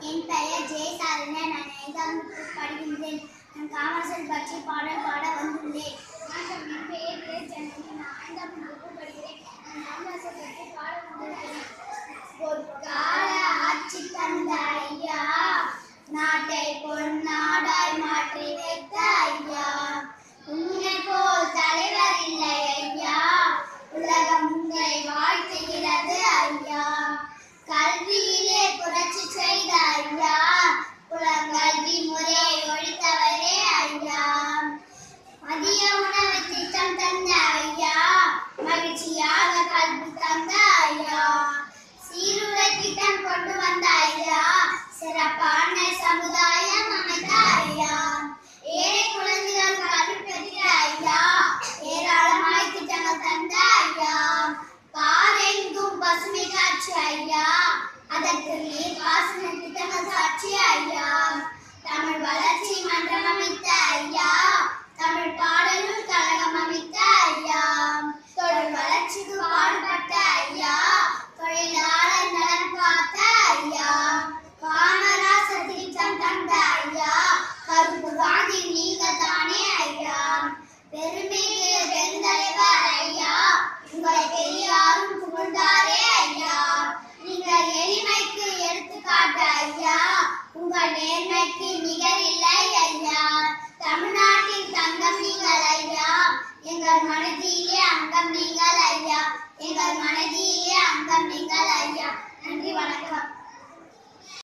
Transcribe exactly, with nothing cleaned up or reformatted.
என் பெயர் ஜெய் சாரணன். நான் ஐந்தாம் வகுப்பு படிக்கின்றேன். நான் காமராசர் பற்றி பாடல் பாட வந்துள்ளேன். வணக்கம், என் பெயர் ஜே ஜனனி. நான் ஐந்தாம் வகுப்பு படிக்கிறேன். நான் காமராசர் பற்றி பாட வந்துள்ளேன். பொற்கால ஆட்சி தந்த ஐயா, நாட்டை பொன்னாடாய் மாற்றி வைத்த ஐயா, உன்னை போல் தலைவர் இல்லை ஐயா, உலகம் உங்களை வாழ்த்துகிறது ஐயா. கல்வியிலே புரட்சி செய்த ஐயா, புலங்கல்வி முறையை ஒழித்தவரே ஐயா. மதிய உணவு திட்டம் தந்த ஐயா, மகிழ்ச்சியாக கல்வி தந்த ஐயா. சீருடை திட்டம் கொண்டு வந்த ஐயா, சிறப்பான சமுதாயம் அமைத்த ஐயா. ஏழை குழந்தைகள் கல்வி பெற்ற ஐயா, ஏராளமாய் திட்டங்கள் தந்த ஐயா. பாரெங்கும் பசுமை காட்சி ஐயா, அதற்கு நீர் பாசன திட்டங்கள் சாட்சி ஐயா. தமிழ் வளர்ச்சி மன்றம் அமைத்த ஐயா, தமிழ் பாடநூல் கழகம் அமைத்த ஐயா. தொழில் வளர்ச்சிக்கு பாடுபட்ட ஐயா, தொழிலாளர் நலன் காத்த ஐயா. காமராசர் திட்டம் தந்த ஐயா, கருப்பு காந்தி நீங்க தானே ஐயா. பெருமை